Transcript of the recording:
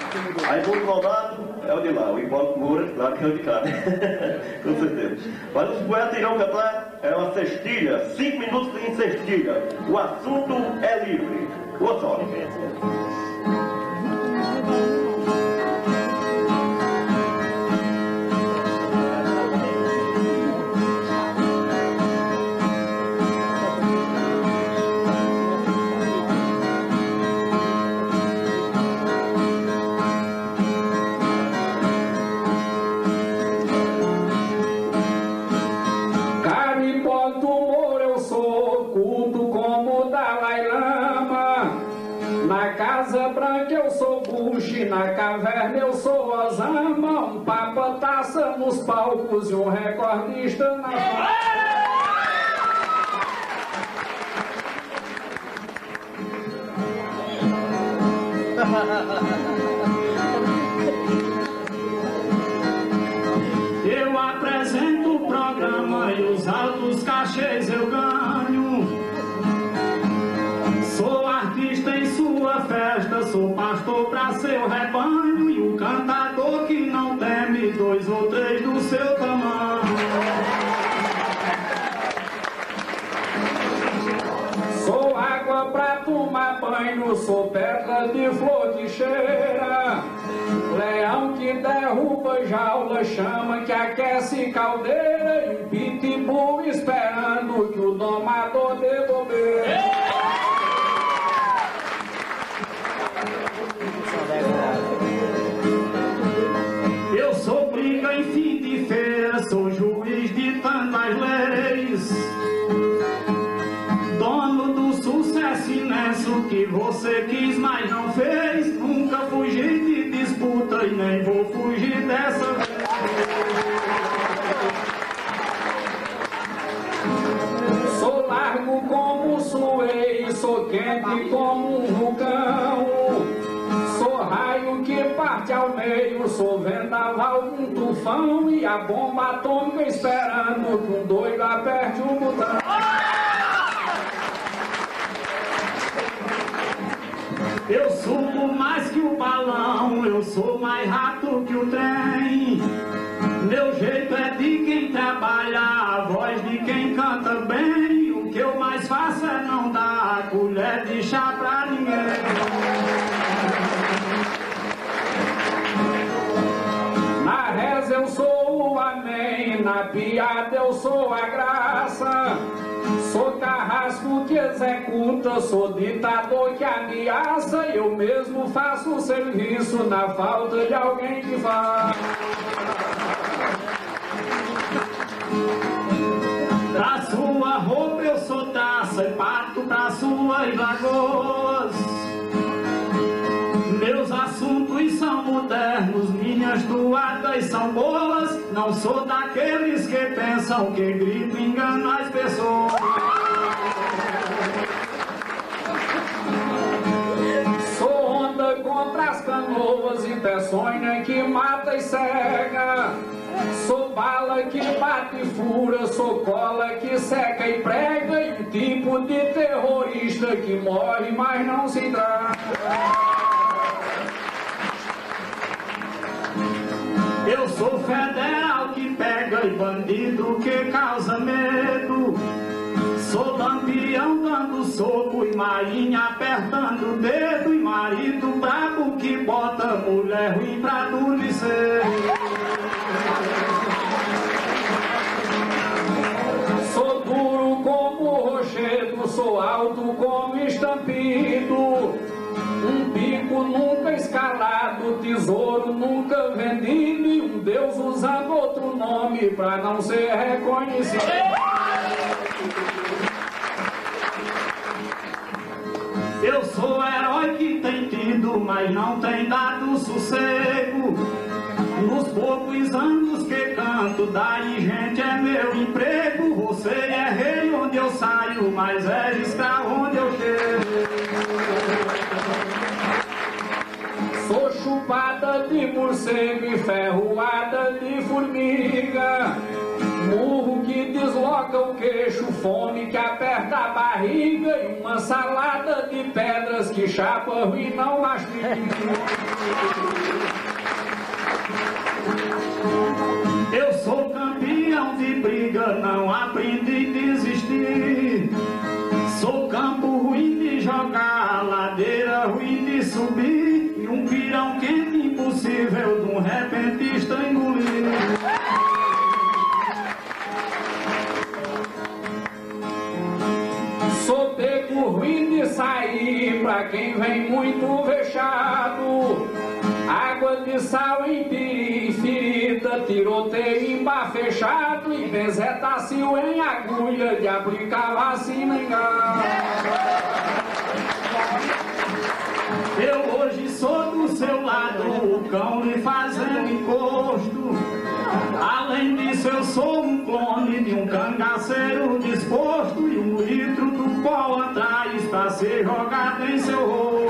Aí do outro lado é o de lá, o Hipólito Moura, claro que é o de cá, com certeza. Mas os poetas irão cantar uma cestilha, 5 minutos em cestilha. O assunto é livre. Boa sorte. Na caverna eu sou Osama, um papa-taça nos palcos e um recordista na Eu apresento o programa e os altos cachês eu ganho. Sou artista em sua festa, sou pastor pra seu rebanho e o cantador que não teme 2 ou 3 do seu tamanho. Sou água pra tomar banho, sou pedra de flor que cheira, leão que derruba jaula, chama que aquece caldeira e um pitbull esperando que o domador dê bobeira. Eu sou briga em fim de feira, sou juiz ditando as leis, dono do sucesso imenso que você quis, mas não fez. Nunca fugi de disputa e nem vou fugir dessa vez. Sou largo como suei, sou quente como um vulcão, sou raio que parte ao meio, sou vendaval, um tufão e a bomba atômica esperando que um doido aperte o botão. Eu subo mais que o balão, eu sou mais rato que o trem. Meu jeito é de quem trabalha, a voz de quem canta bem. O que eu mais faço é não dar colher de chá pra ninguém. Na reza eu sou o amém, na piada eu sou a graça. Sou carrasco que executa, sou ditador que ameaça. Eu mesmo faço o serviço na falta de alguém que faz. Pra sua roupa eu sou taça e parto pra suas lagoas. Meus assuntos são modernos, minhas toadas são boas. Não sou daqueles que pensam que grito engana as pessoas. Sou onda contra as canoas e peçonha que mata e cega. Sou bala que bate e fura, sou cola que seca e prega. E um tipo de terrorista que morre mas não se entrega. Eu sou federal que pega e bandido que causa medo. Sou lampião dando soco e marinha apertando o dedo. E marido brabo que bota mulher ruim pra adormecer. Sou duro como rochedo, sou alto como estampido. Um bico nunca escalado, tesouro nunca vendido. E um Deus usando outro nome pra não ser reconhecido. Eu sou herói que tem tido, mas não tem dado sossego. Nos poucos anos que canto, daí gente é meu emprego. Você é rei onde eu saio, mas é escravo onde eu chego. Sou chupada de morcego e ferroada de formiga. murro que desloca o queixo, fome que aperta a barriga e uma salada de pedras que chapa e não mastiga. Eu sou campeão de briga, não aprendi a desistir. Sou campo ruim de jogar, ladeira ruim de subir, e um pirão quente impossível de um repentista engolir. Sou beco ruim de sair pra quem vem muito vexado. Água de sal em ferida, tiroteio em bar fechado e benzetacil em agulha de aplicar vacina em gado. Eu hoje sou do seu lado, o cão lhe fazendo encosto. Além disso eu sou um clone de um cangaceiro disposto, e um litro do pó atrás pra ser jogado em seu rosto.